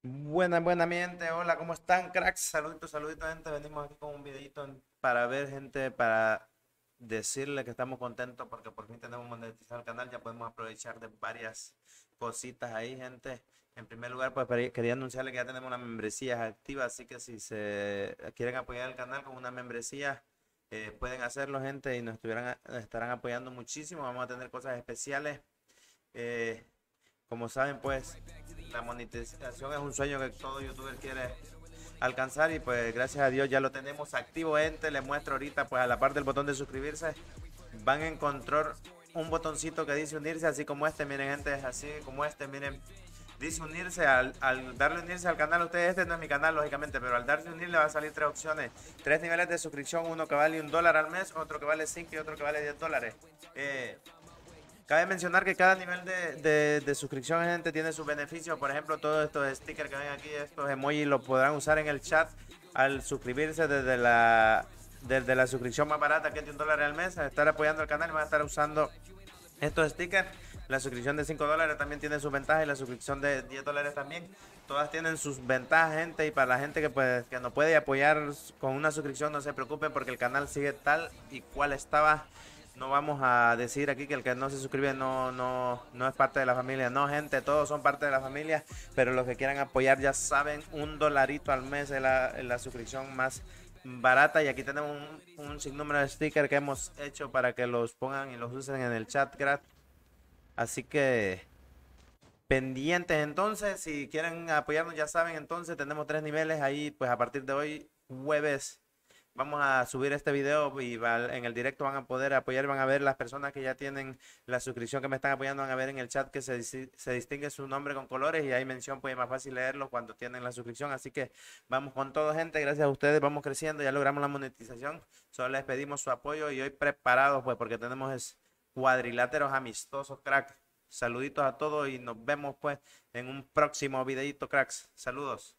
Buena mi gente, hola, ¿cómo están, cracks? Saluditos, saluditos, gente. Venimos aquí con un videito para ver, gente, para decirle que estamos contentos porque por fin tenemos monetizado el canal. Ya podemos aprovechar de varias cositas ahí, gente. En primer lugar, pues quería anunciarle que ya tenemos una membresía activa, así que si se quieren apoyar el canal con una membresía, pueden hacerlo, gente, y estarán apoyando muchísimo. Vamos a tener cosas especiales. Eh, Como saben, pues la monetización es un sueño que todo youtuber quiere alcanzar y pues gracias a Dios ya lo tenemos activo, gente. Les muestro ahorita, pues a la parte del botón de suscribirse van a encontrar un botoncito que dice unirse, así como este, miren, gente, así como este, miren. Dice unirse, al darle unirse al canal, ustedes, este no es mi canal, lógicamente, pero al darle unir le va a salir tres opciones, tres niveles de suscripción, uno que vale $1 al mes, otro que vale 5 y otro que vale $10. Cabe mencionar que cada nivel de suscripción, gente, tiene sus beneficios. Por ejemplo, todos estos stickers que ven aquí, estos emojis, los podrán usar en el chat al suscribirse desde la suscripción más barata, que es de $1 al mes. A estar apoyando el canal van a estar usando estos stickers. La suscripción de $5 también tiene sus ventajas y la suscripción de $10 también. Todas tienen sus ventajas, gente, y para la gente que no puede apoyar con una suscripción, no se preocupen porque el canal sigue tal y cual estaba. No vamos a decir aquí que el que no se suscribe no es parte de la familia. No, gente, todos son parte de la familia, pero los que quieran apoyar ya saben, $1 al mes es la suscripción más barata. Y aquí tenemos un sinnúmero de stickers que hemos hecho para que los pongan y los usen en el chat gratis. Así que pendientes entonces, si quieren apoyarnos ya saben, entonces tenemos tres niveles ahí, pues a partir de hoy, jueves, vamos a subir este video y en el directo van a poder apoyar, van a ver las personas que ya tienen la suscripción que me están apoyando, van a ver en el chat que se distingue su nombre con colores y hay mención, pues es más fácil leerlo cuando tienen la suscripción. Así que vamos con todo, gente, gracias a ustedes, vamos creciendo, ya logramos la monetización, solo les pedimos su apoyo y hoy preparados, pues porque tenemos cuadriláteros amistosos, crack. Saluditos a todos y nos vemos pues en un próximo videito, cracks. Saludos.